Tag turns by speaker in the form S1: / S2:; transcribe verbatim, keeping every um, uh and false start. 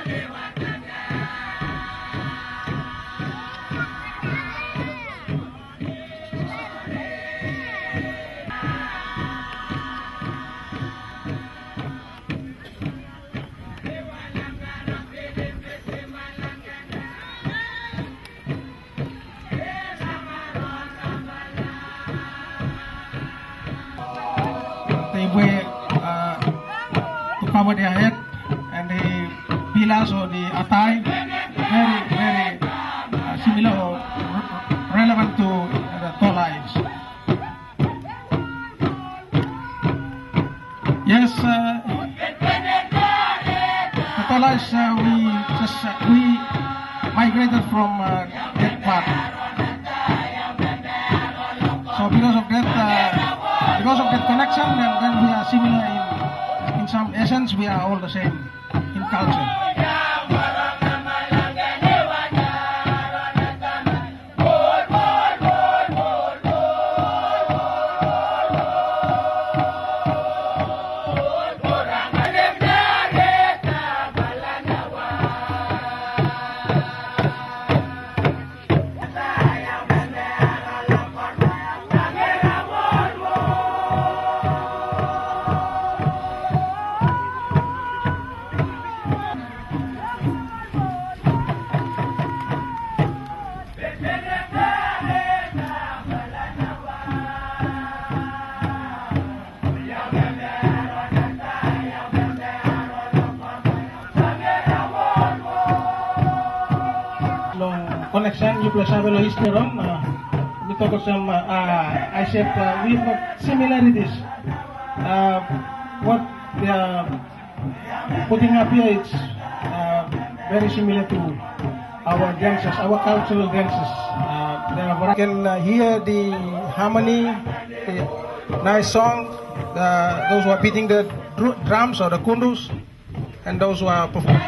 S1: They wear uh, to cover their head, and the pillars or the attire very, very uh, similar or relevant to the Tolais. Yes, uh, the Tolais, uh, we just uh, we migrated from uh, that part. So because of that. Uh, Because of that connection, then, then we are similar in, in some essence, we are all the same in culture. Connection you plus Abelo Isneron, because um, uh, I said uh, we have similarities. Uh, what they are putting up here is uh, very similar to our dances, our cultural dances. Uh, there are, you can uh, hear the harmony, the nice song, the, those who are beating the dr drums or the kundus, and those who are performing.